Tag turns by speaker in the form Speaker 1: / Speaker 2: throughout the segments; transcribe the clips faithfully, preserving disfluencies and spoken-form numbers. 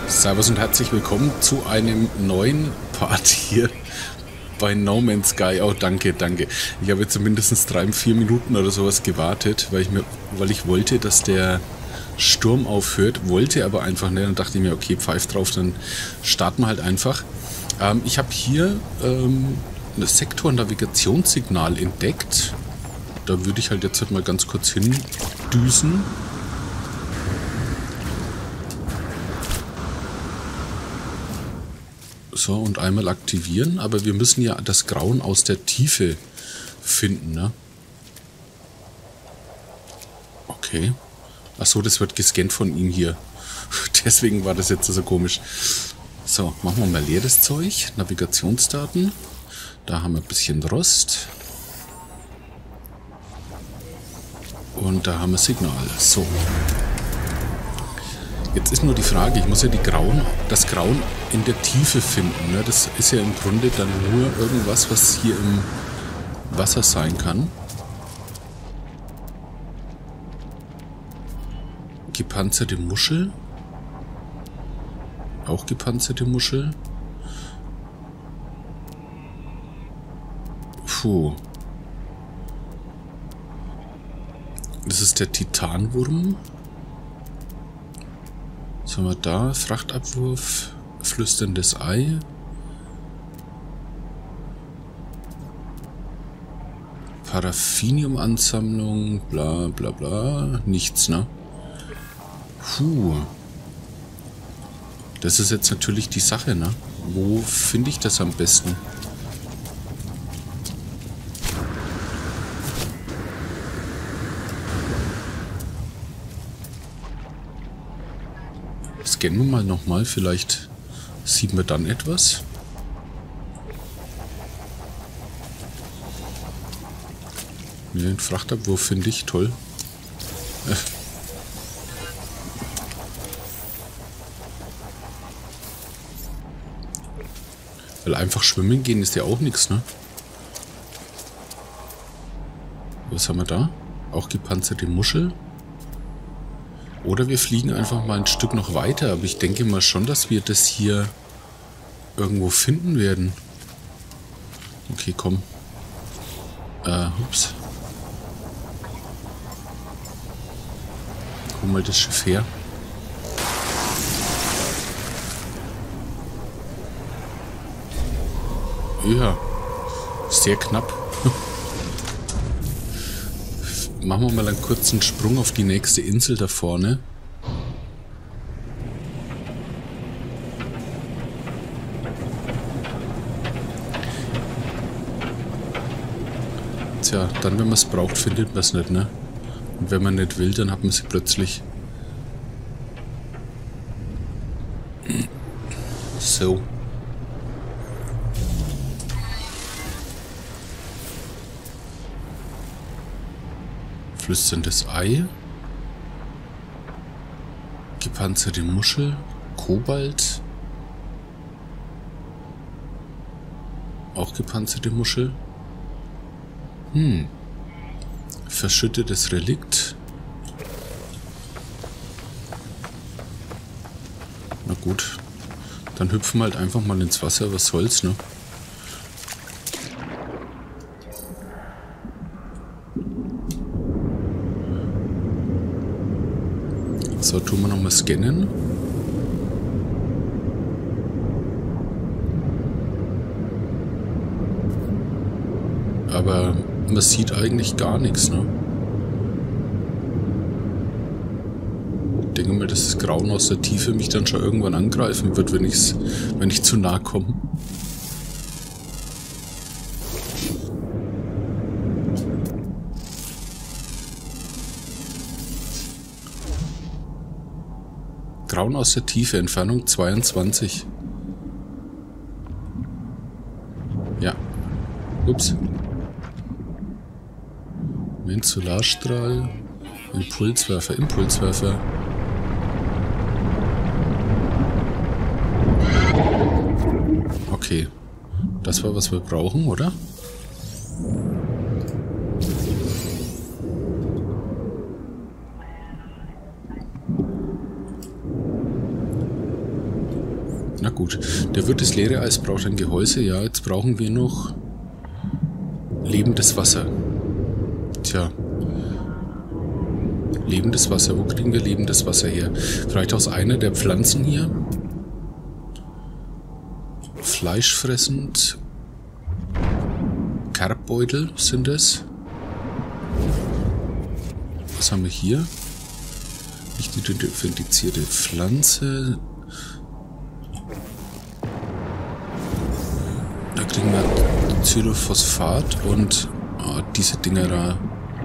Speaker 1: Servus und herzlich willkommen zu einem neuen Part hier bei No Man's Sky. Oh, danke, danke. Ich habe jetzt mindestens drei, vier Minuten oder sowas gewartet, weil ich mir, weil ich wollte, dass der Sturm aufhört, wollte aber einfach nicht. Dann dachte ich mir, okay, pfeif drauf, dann starten wir halt einfach. Ähm, ich habe hier ähm, ein Sektor-Navigationssignal entdeckt. Da würde ich halt jetzt halt mal ganz kurz hindüsen. So, und einmal aktivieren, aber wir müssen ja das Grauen aus der Tiefe finden, ne? Okay. Achso, das wird gescannt von ihm hier. Deswegen war das jetzt so komisch. So, machen wir mal leer das Zeug. Navigationsdaten. Da haben wir ein bisschen Rost. Und da haben wir Signal. So. Jetzt ist nur die Frage, ich muss ja die Grauen, das Grauen in der Tiefe finden. Ne? Das ist ja im Grunde dann nur irgendwas, was hier im Wasser sein kann. Gepanzerte Muschel. Auch gepanzerte Muschel. Puh. Das ist der Titanwurm. Was haben wir da? Frachtabwurf, flüsterndes Ei. Paraffiniumansammlung, bla bla bla. Nichts, ne? Puh. Das ist jetzt natürlich die Sache, ne? Wo finde ich das am besten? Scannen wir mal nochmal, vielleicht sieht man dann etwas. Ne, den Frachtabwurf finde ich toll. Äh. Weil einfach schwimmen gehen ist ja auch nichts, ne? Was haben wir da? Auch gepanzerte Muschel. Oder wir fliegen einfach mal ein Stück noch weiter. Aber ich denke mal schon, dass wir das hier irgendwo finden werden. Okay, komm. Äh, ups. Hol mal das Schiff her. Ja, sehr knapp. Machen wir mal einen kurzen Sprung auf die nächste Insel da vorne. Tja, dann wenn man es braucht, findet man es nicht, ne? Und wenn man nicht will, dann hat man sie plötzlich. So. Flüsterndes Ei. Gepanzerte Muschel. Kobalt. Auch gepanzerte Muschel. Hm. Verschüttetes Relikt. Na gut. Dann hüpfen wir halt einfach mal ins Wasser. Was soll's, ne? So, tun wir nochmal scannen. Aber man sieht eigentlich gar nichts, ne? Ich denke mal, dass das Grauen aus der Tiefe mich dann schon irgendwann angreifen wird, wenn ich's, wenn ich zu nah komme. Grauen aus der Tiefe, Entfernung zweiundzwanzig. Ja. Ups. Moment, Solarstrahl. Impulswerfer, Impulswerfer. Okay. Das war, was wir brauchen, oder? gut. Der Wirt des leere Eis braucht ein Gehäuse. Ja, jetzt brauchen wir noch lebendes Wasser. Tja. Lebendes Wasser. Wo kriegen wir lebendes Wasser her? Vielleicht aus einer der Pflanzen hier? Fleischfressend. Karbbeutel sind es. Was haben wir hier? Nicht identifizierte Pflanze. Da kriegen wir Zylophosphat und oh, diese Dinger da.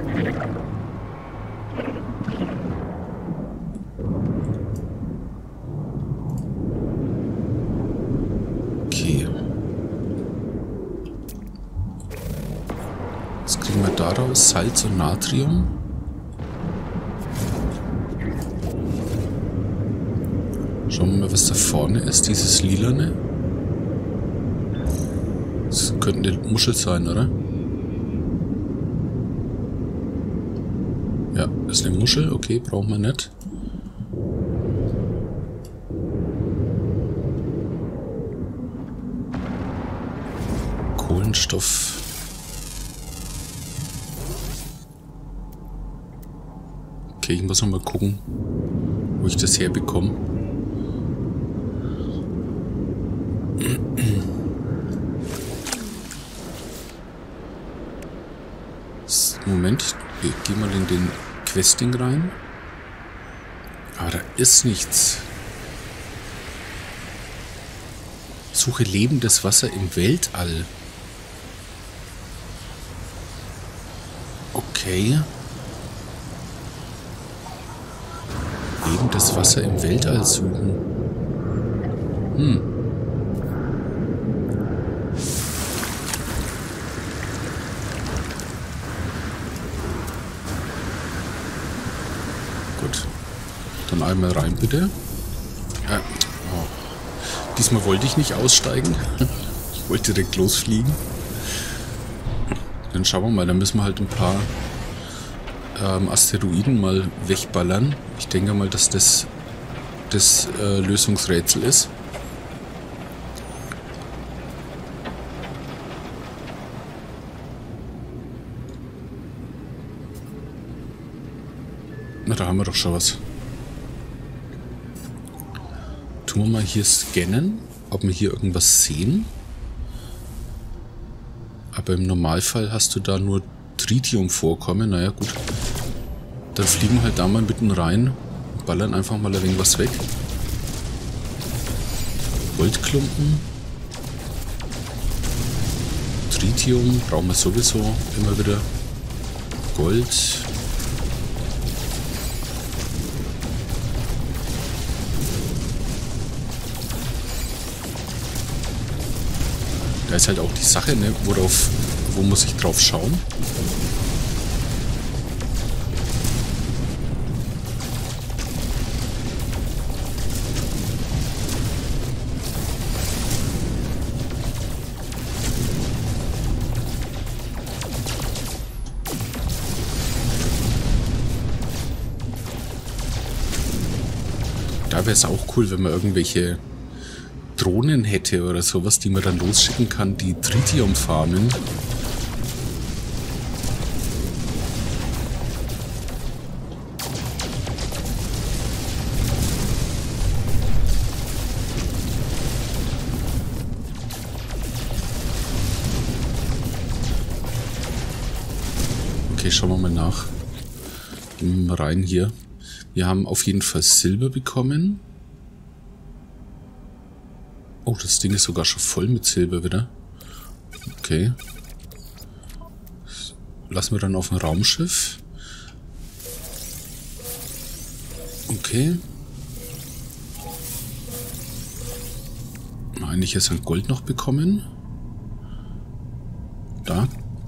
Speaker 1: Okay. Was kriegen wir daraus? Salz und Natrium. Schauen wir mal, was da vorne ist. Dieses Lilane. Das könnte eine Muschel sein, oder? Ja, das ist eine Muschel. Okay, brauchen wir nicht. Kohlenstoff. Okay, ich muss noch mal gucken, wo ich das herbekomme. Moment, ich gehe mal in den Questing rein. Aber da ist nichts. Suche lebendes Wasser im Weltall. Okay. Lebendes Wasser im Weltall suchen. Hm. Gut. Dann einmal rein, bitte. Äh, oh. Diesmal wollte ich nicht aussteigen. Ich wollte direkt losfliegen. Dann schauen wir mal, dann müssen wir halt ein paar ähm, Asteroiden mal wegballern. Ich denke mal, dass das das äh, Lösungsrätsel ist. Na, da haben wir doch schon was. Tun wir mal hier scannen, ob wir hier irgendwas sehen. Aber im Normalfall hast du da nur Tritium-Vorkommen. Naja, gut. Dann fliegen wir halt da mal mitten rein und ballern einfach mal ein wenig was weg. Goldklumpen. Tritium brauchen wir sowieso immer wieder. Gold. Da ist halt auch die Sache, ne, worauf, wo muss ich drauf schauen? Da wäre es auch cool, wenn man irgendwelche Drohnen hätte oder sowas, die man dann losschicken kann, die Tritium farmen. Okay, schauen wir mal nach. Gehen wir mal rein hier. Wir haben auf jeden Fall Silber bekommen. Oh, das Ding ist sogar schon voll mit Silber wieder. Okay. Lassen wir dann auf dem Raumschiff. Okay. Eigentlich ist ein Gold noch bekommen. Da.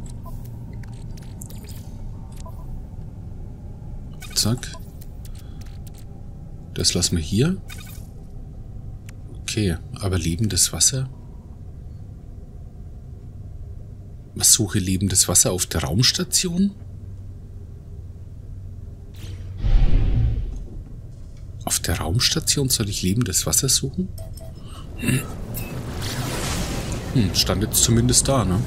Speaker 1: Zack. Das lassen wir hier. Okay, aber lebendes Wasser? Was suche lebendes Wasser auf der Raumstation? Auf der Raumstation soll ich lebendes Wasser suchen? Hm, stand jetzt zumindest da, ne?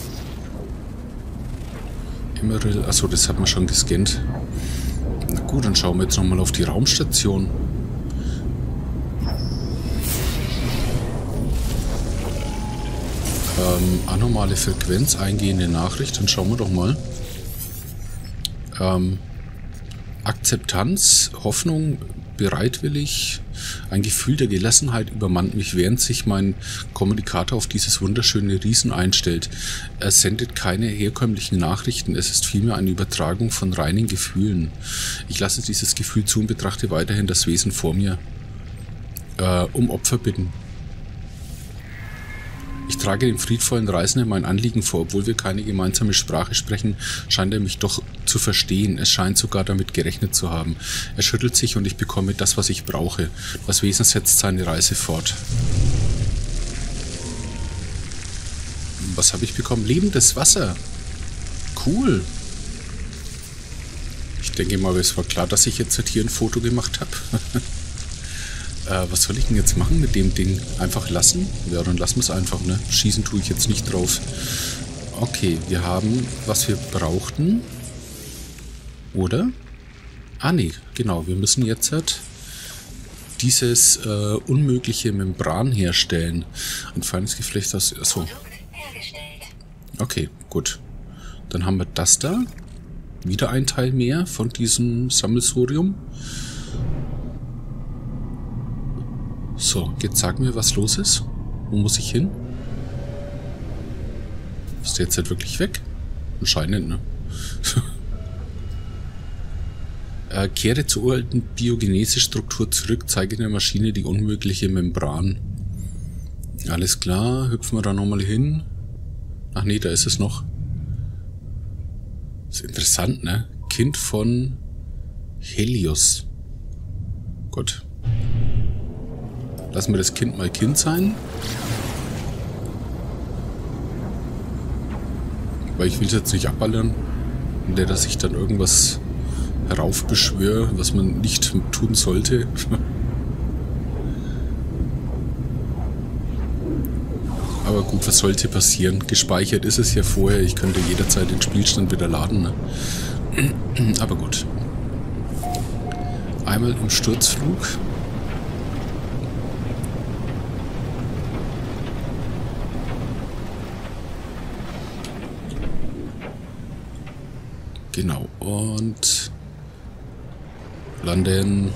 Speaker 1: Emerald, achso, das hat man schon gescannt. Na gut, dann schauen wir jetzt nochmal auf die Raumstation. Ähm, anormale Frequenz, eingehende Nachricht, dann schauen wir doch mal. Ähm, Akzeptanz, Hoffnung, bereitwillig, ein Gefühl der Gelassenheit übermannt mich, während sich mein Kommunikator auf dieses wunderschöne Riesen einstellt. Er sendet keine herkömmlichen Nachrichten, es ist vielmehr eine Übertragung von reinen Gefühlen. Ich lasse dieses Gefühl zu und betrachte weiterhin das Wesen vor mir. Äh, um Opfer bitten. Ich trage dem friedvollen Reisenden mein Anliegen vor. Obwohl wir keine gemeinsame Sprache sprechen, scheint er mich doch zu verstehen. Es scheint sogar damit gerechnet zu haben. Er schüttelt sich und ich bekomme das, was ich brauche. Das Wesen setzt seine Reise fort. Was habe ich bekommen? Lebendes Wasser. Cool. Ich denke mal, es war klar, dass ich jetzt hier ein Foto gemacht habe. Äh, was soll ich denn jetzt machen mit dem Ding? Einfach lassen? Ja, dann lassen wir es einfach, ne? Schießen tue ich jetzt nicht drauf. Okay, wir haben, was wir brauchten. Oder? Ah, nee, genau. Wir müssen jetzt halt dieses äh, unmögliche Membran herstellen. Ein feines Geflecht aus... Achso. Okay, gut. Dann haben wir das da. Wieder ein Teil mehr von diesem Sammelsurium. So, jetzt sag mir, was los ist. Wo muss ich hin? Ist der jetzt halt wirklich weg? Anscheinend, ne? äh, kehre zur uralten Biogenese-Struktur zurück, zeige der Maschine die unmögliche Membran. Alles klar, hüpfen wir da nochmal hin. Ach nee, da ist es noch. Ist interessant, ne? Kind von Helios. Gut. Lassen wir das Kind mal Kind sein. Weil ich will es jetzt nicht abballern. Und der, dass ich dann irgendwas heraufbeschwöre, was man nicht tun sollte. Aber gut, was sollte passieren? Gespeichert ist es ja vorher. Ich könnte jederzeit den Spielstand wieder laden. Ne? Aber gut. Einmal im Sturzflug. Genau, und landen.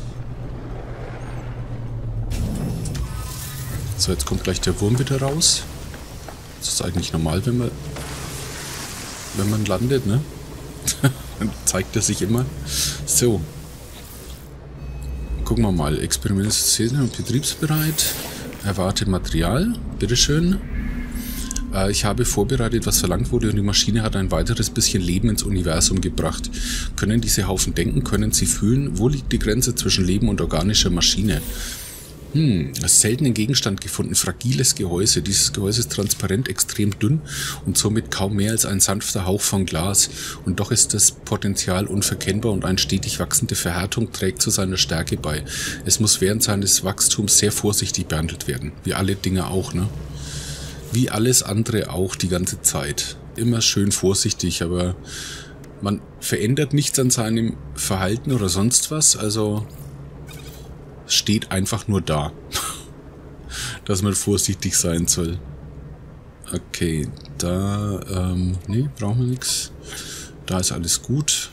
Speaker 1: So, jetzt kommt gleich der Wurm wieder raus. Das ist eigentlich normal, wenn man wenn man landet, ne? Dann zeigt er sich immer. So. Gucken wir mal. Experiment und betriebsbereit. Erwarte Material. Bitteschön. Ich habe vorbereitet, was verlangt wurde, und die Maschine hat ein weiteres bisschen Leben ins Universum gebracht. Können diese Haufen denken? Können sie fühlen? Wo liegt die Grenze zwischen Leben und organischer Maschine? Hm, seltenen Gegenstand gefunden. Fragiles Gehäuse. Dieses Gehäuse ist transparent, extrem dünn und somit kaum mehr als ein sanfter Hauch von Glas. Und doch ist das Potenzial unverkennbar und eine stetig wachsende Verhärtung trägt zu seiner Stärke bei. Es muss während seines Wachstums sehr vorsichtig behandelt werden. Wie alle Dinge auch, ne? Wie alles andere auch die ganze Zeit. Immer schön vorsichtig, aber man verändert nichts an seinem Verhalten oder sonst was. Also steht einfach nur da, dass man vorsichtig sein soll. Okay, da, ähm, nee, brauchen wir nichts. Da ist alles gut.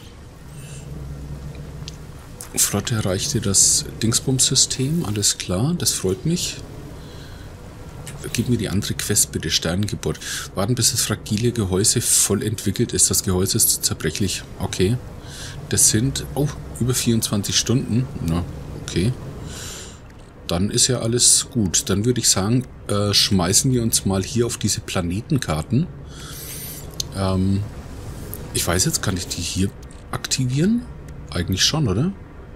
Speaker 1: Flotte erreichte das Dingsbums-System, alles klar, das freut mich. Gib mir die andere Quest bitte, Sternengeburt. Warten, bis das fragile Gehäuse voll entwickelt ist. Das Gehäuse ist zu zerbrechlich. Okay. Das sind, oh, über vierundzwanzig Stunden. Na, okay. Dann ist ja alles gut. Dann würde ich sagen, äh, schmeißen wir uns mal hier auf diese Planetenkarten. Ähm, ich weiß jetzt, kann ich die hier aktivieren? Eigentlich schon, oder?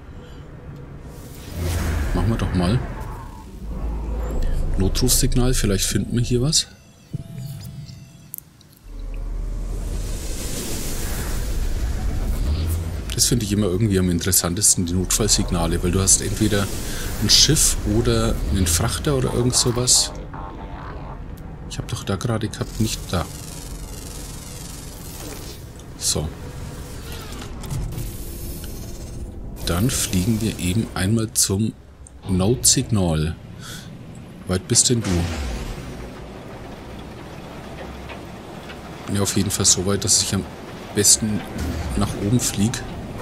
Speaker 1: Machen wir doch mal. Notrufsignal, vielleicht finden wir hier was. Das finde ich immer irgendwie am interessantesten, die Notfallsignale, weil du hast entweder ein Schiff oder einen Frachter oder irgend sowas. Ich habe doch da gerade gehabt, nicht da. So. Dann fliegen wir eben einmal zum Notsignal. Weit bist denn du? Ja, auf jeden Fall so weit, dass ich am besten nach oben fliege.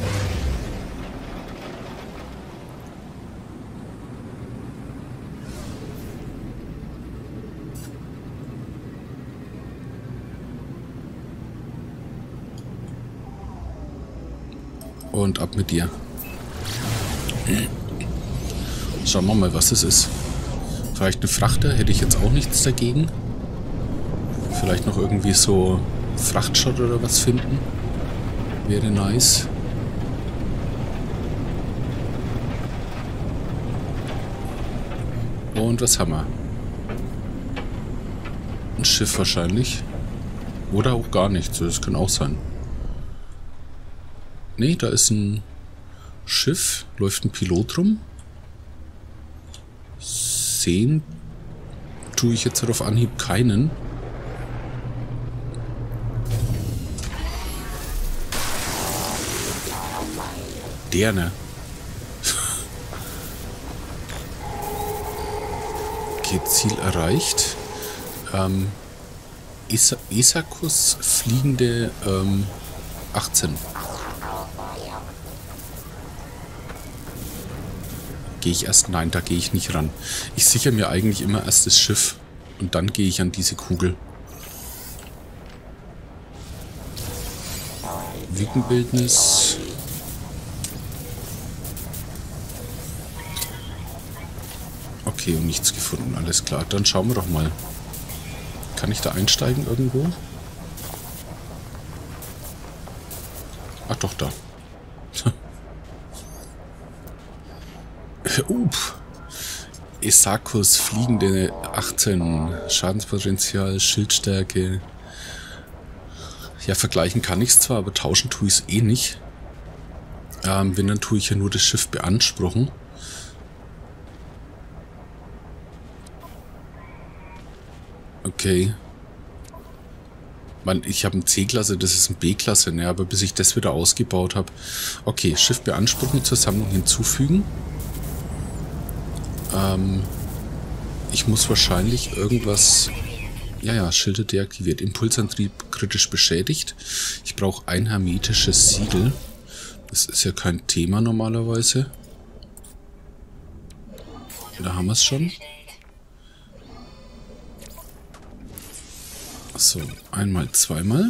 Speaker 1: Und ab mit dir. Schauen wir mal, was es ist. Vielleicht eine Frachter, hätte ich jetzt auch nichts dagegen. Vielleicht noch irgendwie so Frachtschott oder was finden. Wäre nice. Und was haben wir? Ein Schiff wahrscheinlich. Oder auch gar nichts. Das kann auch sein. Ne, da ist ein Schiff. Läuft ein Pilot rum. Sehen tue ich jetzt auf Anhieb keinen. Der, ne? Okay, Ziel erreicht. Ähm, Is Isakus fliegende ähm, achtzehn. Gehe ich erst? Nein, da gehe ich nicht ran. Ich sichere mir eigentlich immer erst das Schiff und dann gehe ich an diese Kugel. Wickenbildnis. Okay, und nichts gefunden. Alles klar. Dann schauen wir doch mal. Kann ich da einsteigen irgendwo? Ach doch, da. Up. Isakus fliegende achtzehn. Schadenspotenzial, Schildstärke. Ja, vergleichen kann ich es zwar, aber tauschen tue ich es eh nicht. Ähm, wenn, dann tue ich ja nur das Schiff beanspruchen. Okay. Man, ich habe ein C-Klasse, das ist ein B-Klasse, ne, aber bis ich das wieder ausgebaut habe. Okay, Schiff beanspruchen, zur Sammlung hinzufügen. Ähm, ich muss wahrscheinlich irgendwas... Ja, ja, Schilder deaktiviert. Impulsantrieb kritisch beschädigt. Ich brauche ein hermetisches Siegel. Das ist ja kein Thema normalerweise. Da haben wir es schon. So, einmal, zweimal.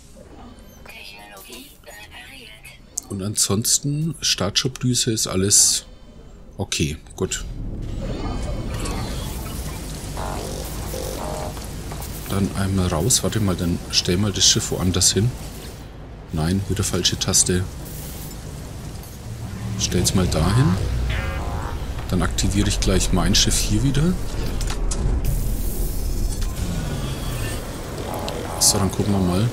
Speaker 1: Und ansonsten, Startschubdüse ist alles okay, gut. Dann einmal raus. Warte mal, dann stell mal das Schiff woanders hin. Nein, wieder falsche Taste. Stell's mal dahin. Dann aktiviere ich gleich mein Schiff hier wieder. So, dann gucken wir mal.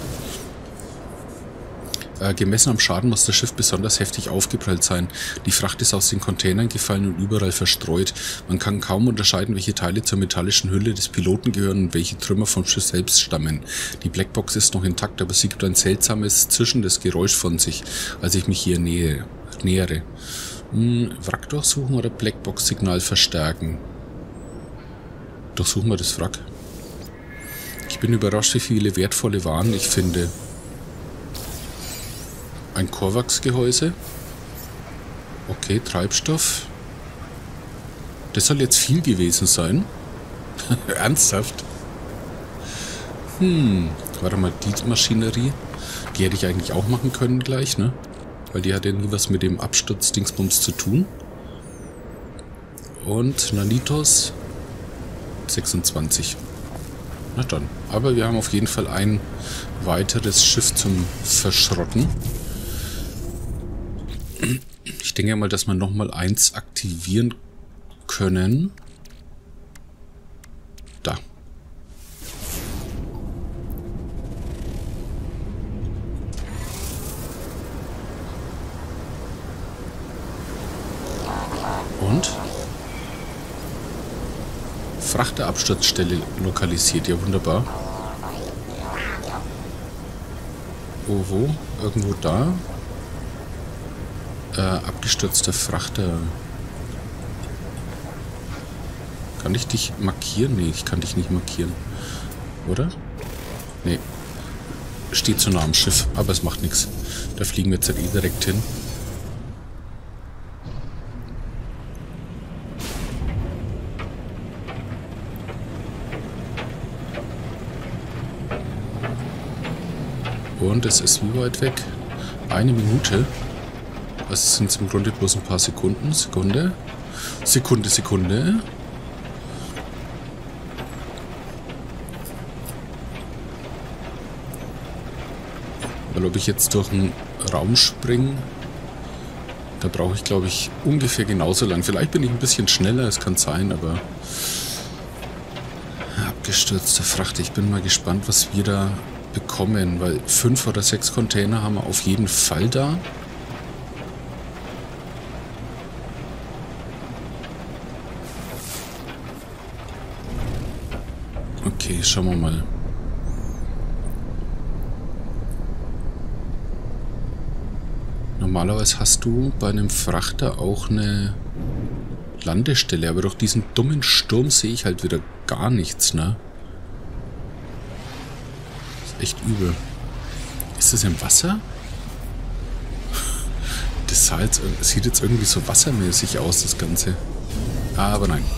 Speaker 1: Äh, gemessen am Schaden muss das Schiff besonders heftig aufgeprellt sein. Die Fracht ist aus den Containern gefallen und überall verstreut. Man kann kaum unterscheiden, welche Teile zur metallischen Hülle des Piloten gehören und welche Trümmer vom Schiff selbst stammen. Die Blackbox ist noch intakt, aber sie gibt ein seltsames, zischendes Geräusch von sich, als ich mich hier nähe, nähere. Hm, Wrack durchsuchen oder Blackbox-Signal verstärken? Durchsuchen wir das Wrack. Ich bin überrascht, wie viele wertvolle Waren ich finde. Ein Korvax-Gehäuse. Okay, Treibstoff. Das soll jetzt viel gewesen sein. Ernsthaft? Hm, warte mal, die Maschinerie. Die hätte ich eigentlich auch machen können gleich, ne? Weil die hat ja nie was mit dem Absturz-Dingsbums zu tun. Und Nanitos sechsundzwanzig. Na dann. Aber wir haben auf jeden Fall ein weiteres Schiff zum Verschrotten. Ich denke mal, dass wir nochmal eins aktivieren können. Da. Frachterabsturzstelle lokalisiert. Ja, wunderbar. Wo, wo? Irgendwo da? Äh, abgestürzter Frachter. Kann ich dich markieren? Nee, ich kann dich nicht markieren. Oder? Nee. Steht so nah am Schiff, aber es macht nichts. Da fliegen wir jetzt halt eh direkt hin. Und es ist wie weit weg? Eine Minute. Das sind im Grunde bloß ein paar Sekunden. Sekunde. Sekunde, Sekunde. Weil ob ich jetzt durch einen Raum springe, da brauche ich, glaube ich, ungefähr genauso lang. Vielleicht bin ich ein bisschen schneller, es kann sein, aber... Abgestürzte Fracht. Ich bin mal gespannt, was wir da bekommen, weil fünf oder sechs Container haben wir auf jeden Fall da. Okay, schauen wir mal. Normalerweise hast du bei einem Frachter auch eine Landestelle, aber durch diesen dummen Sturm sehe ich halt wieder gar nichts, ne? Ist echt übel. Ist das im Wasser? Das sah jetzt, sieht jetzt irgendwie so wassermäßig aus, das Ganze. Aber nein.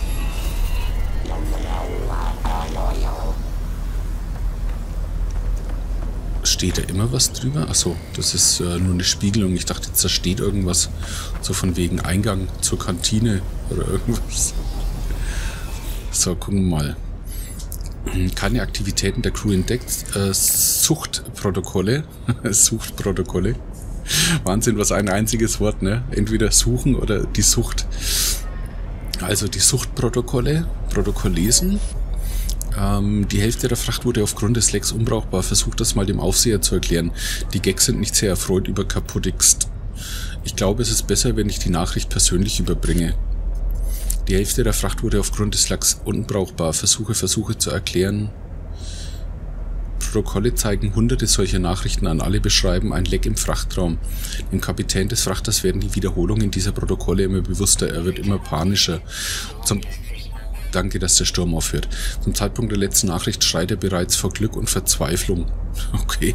Speaker 1: Steht da immer was drüber? Achso, das ist äh, nur eine Spiegelung. Ich dachte jetzt, da steht irgendwas so von wegen Eingang zur Kantine oder irgendwas. So, gucken wir mal. Keine Aktivitäten der Crew entdeckt. Äh, Suchtprotokolle. Suchtprotokolle. Wahnsinn, was ein einziges Wort, ne? Entweder suchen oder die Sucht. Also die Suchtprotokolle. Protokoll lesen. Ähm, die Hälfte der Fracht wurde aufgrund des Lecks unbrauchbar. Versucht das mal dem Aufseher zu erklären. Die Gags sind nicht sehr erfreut über kaputtigst. Ich glaube, es ist besser, wenn ich die Nachricht persönlich überbringe. Die Hälfte der Fracht wurde aufgrund des Lecks unbrauchbar. Versuche, Versuche zu erklären. Protokolle zeigen hunderte solcher Nachrichten an. Alle beschreiben ein Leck im Frachtraum. Dem Kapitän des Frachters werden die Wiederholungen dieser Protokolle immer bewusster. Er wird immer panischer. Zum Danke, dass der Sturm aufhört. Zum Zeitpunkt der letzten Nachricht schreit er bereits vor Glück und Verzweiflung. Okay.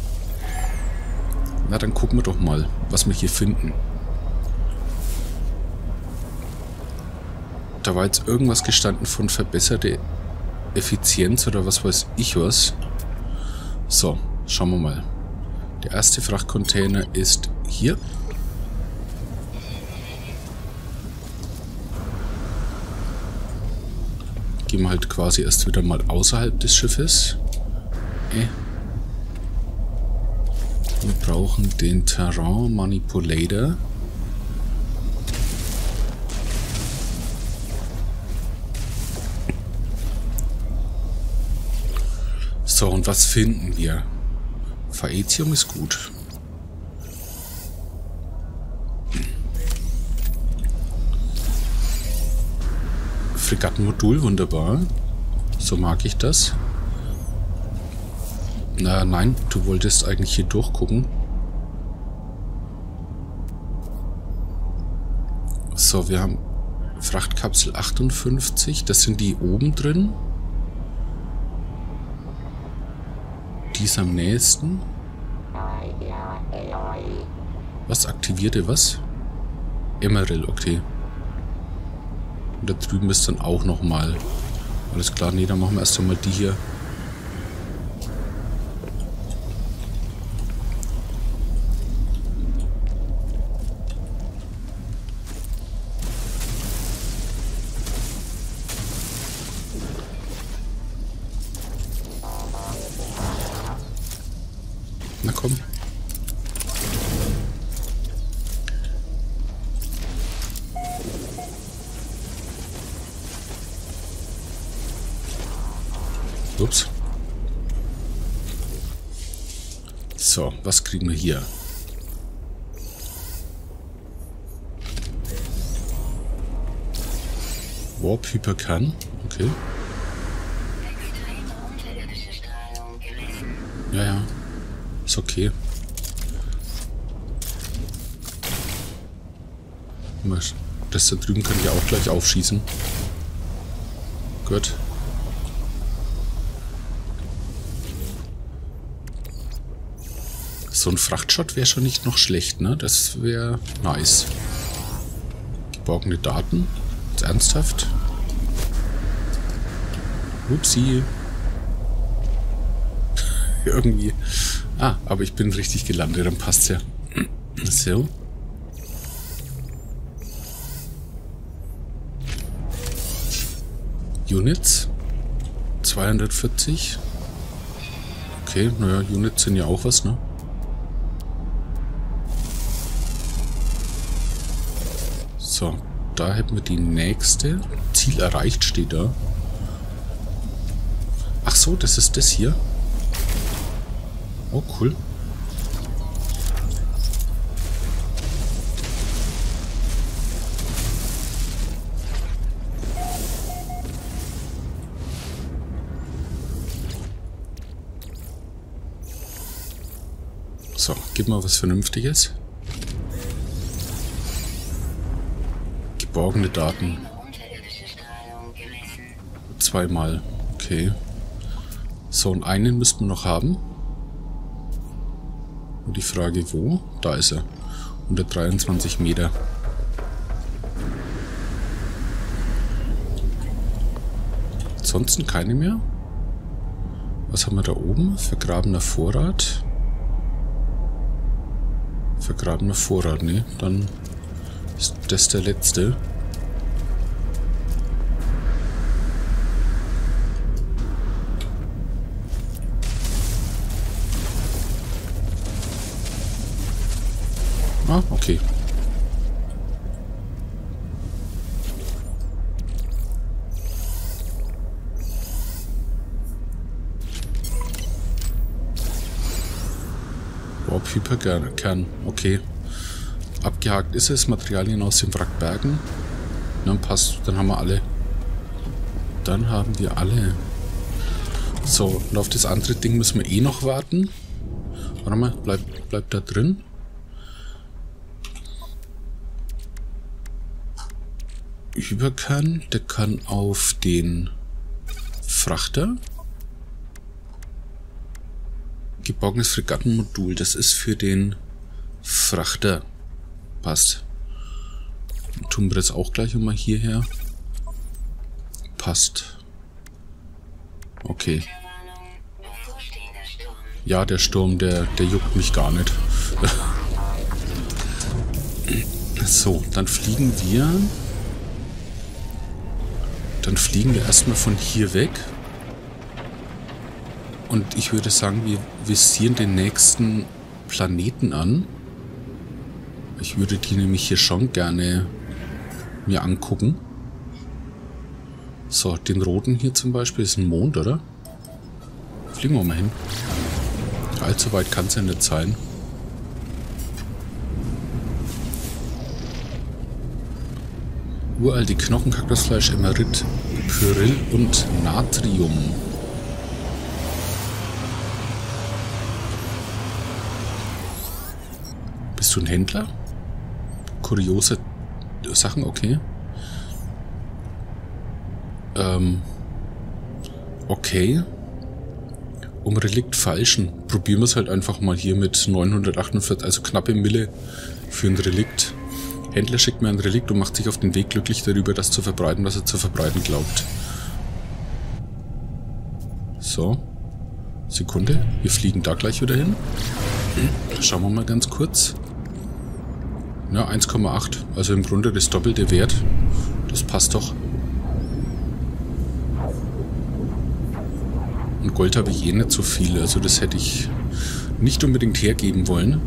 Speaker 1: Na, dann gucken wir doch mal, was wir hier finden. Da war jetzt irgendwas gestanden von verbesserte Effizienz oder was weiß ich was. So, schauen wir mal. Der erste Frachtcontainer ist hier. Gehen wir halt quasi erst wieder mal außerhalb des Schiffes. Äh. Wir brauchen den Terrain Manipulator. So, und was finden wir? Verezium ist gut. Fregattenmodul, wunderbar. So mag ich das. Na, nein, du wolltest eigentlich hier durchgucken. So, wir haben Frachtkapsel achtundfünfzig. Das sind die oben drin. Die ist am nächsten. Was aktivierte was? Emerald, okay. Und da drüben ist dann auch nochmal. Alles klar, nee, dann machen wir erst einmal die hier. Na komm. Ups. So, was kriegen wir hier? Warp Hypercan. Okay. Ja, ja. Ist okay. Das da drüben kann ich auch gleich aufschießen. Gut. So ein Frachtshot wäre schon nicht noch schlecht, ne? Das wäre nice. Geborgene Daten. Jetzt ernsthaft? Upsi. Irgendwie. Ah, aber ich bin richtig gelandet, dann passt's ja. So. Units. zweihundertvierzig. Okay, naja, Units sind ja auch was, ne? So, da hätten wir die nächste. Ziel erreicht steht da. Ach so, das ist das hier. Oh, cool. So, gib mal was Vernünftiges. Geborgene Daten. Zweimal. Okay. So, und einen müssten wir noch haben. Und die Frage, wo? Da ist er. hundertdreiundzwanzig Meter. Ansonsten keine mehr. Was haben wir da oben? Vergrabener Vorrat. Vergrabener Vorrat, ne? Dann ist das der letzte. Ah, okay. Warp Hyperkern, okay. Abgehakt ist es, Materialien aus dem Wrack bergen. Dann passt, dann haben wir alle. Dann haben wir alle. So, und auf das andere Ding müssen wir eh noch warten. Warte mal, bleib, bleib da drin. Überkern, der kann auf den Frachter. Geborgenes Fregattenmodul, das ist für den Frachter. Passt. Dann tun wir das auch gleich mal hierher. Passt. Okay. Ja, der Sturm, der, der juckt mich gar nicht. So, dann fliegen wir... Dann fliegen wir erstmal von hier weg. Und ich würde sagen, wir visieren den nächsten Planeten an. Ich würde die nämlich hier schon gerne mir angucken. So, den roten hier zum Beispiel ist ein Mond, oder? Fliegen wir mal hin. Allzu weit kann es ja nicht sein. Uralte Knochen, Kaktusfleisch, Emerit, Pyrill und Natrium. Bist du ein Händler? Kuriose Sachen, okay. Ähm. Okay. Um Relikt falschen. Probieren wir es halt einfach mal hier mit neunhundertachtundvierzig, also knappe Mille für ein Relikt. Händler schickt mir ein Relikt und macht sich auf den Weg glücklich darüber, das zu verbreiten, was er zu verbreiten glaubt. So. Sekunde. Wir fliegen da gleich wieder hin. Schauen wir mal ganz kurz. Ja, eins Komma acht. Also im Grunde das doppelte Wert. Das passt doch. Und Gold habe ich eh nicht so viel. Also das hätte ich nicht unbedingt hergeben wollen.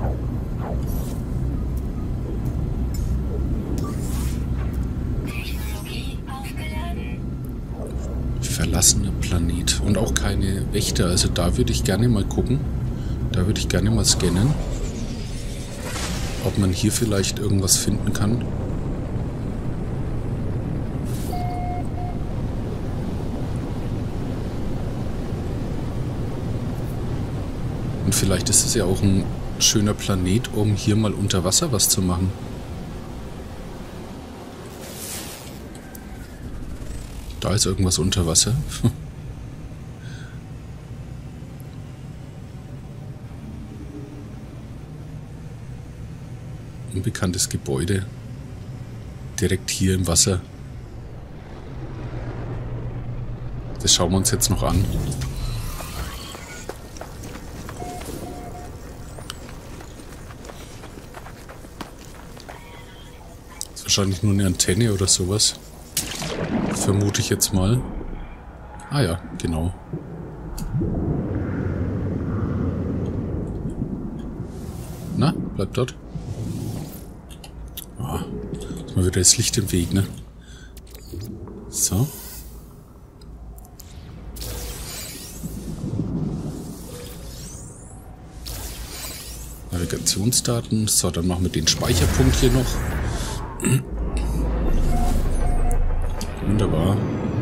Speaker 1: Verlassener Planet. Und auch keine Wächter. Also da würde ich gerne mal gucken. Da würde ich gerne mal scannen. Ob man hier vielleicht irgendwas finden kann. Und vielleicht ist es ja auch ein schöner Planet, um hier mal unter Wasser was zu machen. Da ist irgendwas unter Wasser. Unbekanntes Gebäude. Direkt hier im Wasser. Das schauen wir uns jetzt noch an. Das ist wahrscheinlich nur eine Antenne oder sowas. Vermute ich jetzt mal. Ah ja, genau. Na, bleibt dort. Ah, ist mal wieder das Licht im Weg, ne? So. Navigationsdaten. So, dann machen wir den Speicherpunkt hier noch. Wunderbar.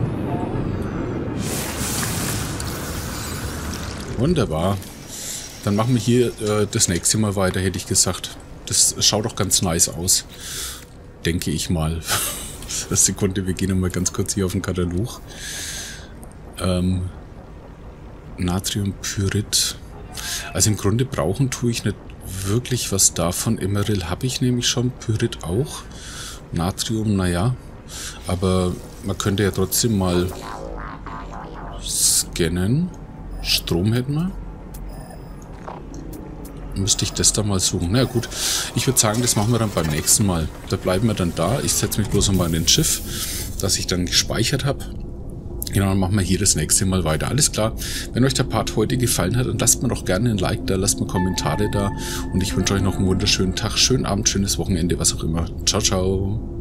Speaker 1: Wunderbar. Dann machen wir hier äh, das nächste Mal weiter, hätte ich gesagt. Das schaut doch ganz nice aus. Denke ich mal. Sekunde, wir gehen mal ganz kurz hier auf den Katalog. Ähm, Natriumpyrit. Also im Grunde brauchen tue ich nicht wirklich was davon. Emeril habe ich nämlich schon, Pyrit auch. Natrium, naja. Aber man könnte ja trotzdem mal scannen. Strom hätten wir. Müsste ich das da mal suchen. Na gut, ich würde sagen, das machen wir dann beim nächsten Mal. Da bleiben wir dann da. Ich setze mich bloß nochmal in den Schiff, das ich dann gespeichert habe. Genau, dann machen wir hier das nächste Mal weiter. Alles klar. Wenn euch der Part heute gefallen hat, dann lasst mir doch gerne ein Like da, lasst mir Kommentare da. Und ich wünsche euch noch einen wunderschönen Tag, schönen Abend, schönes Wochenende, was auch immer. Ciao, ciao.